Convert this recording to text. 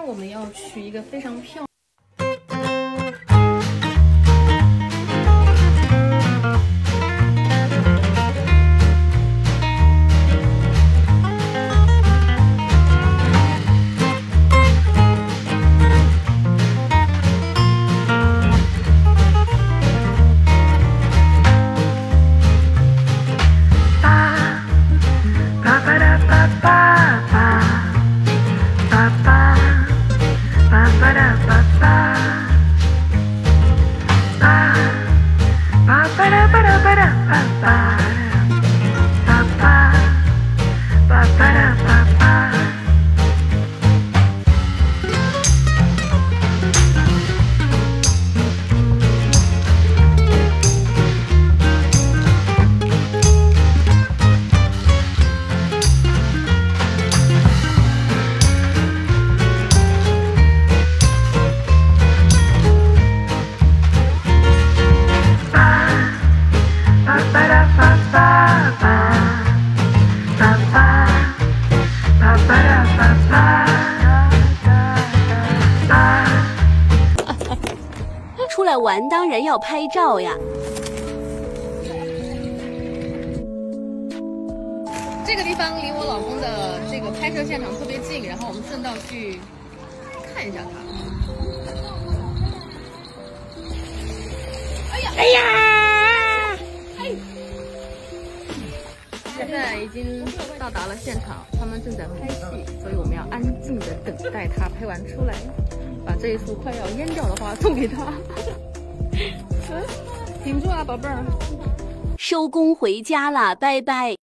天我们要去一个非常漂亮。 出来玩当然要拍照呀。 这个地方离我老公的这个拍摄现场特别近，然后我们顺道去看一下他。哎呀！哎呀！哎！现在已经到达了现场，他们正在拍戏，所以我们要安静的等待他拍完出来。 把这一束快要淹掉的花送给他，挺住啊，宝贝儿。 收工回家啦，拜拜。